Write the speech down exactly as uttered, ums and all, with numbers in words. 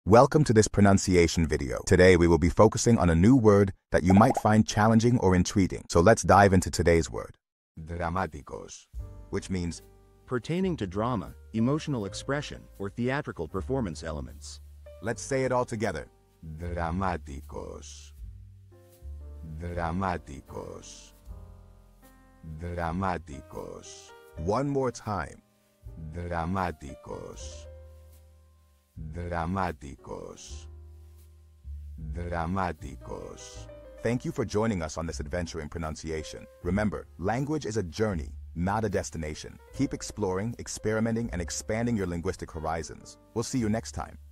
Welcome to this pronunciation video. Today we will be focusing on a new word that you might find challenging or intriguing. So let's dive into today's word. Dramáticos, which means pertaining to drama, emotional expression, or theatrical performance elements. Let's say it all together. Dramáticos. Dramáticos. Dramáticos. One more time. Dramáticos. Dramáticos. Dramáticos. Thank you for joining us on this adventure in pronunciation. Remember, language is a journey, not a destination. Keep exploring, experimenting, and expanding your linguistic horizons. We'll see you next time.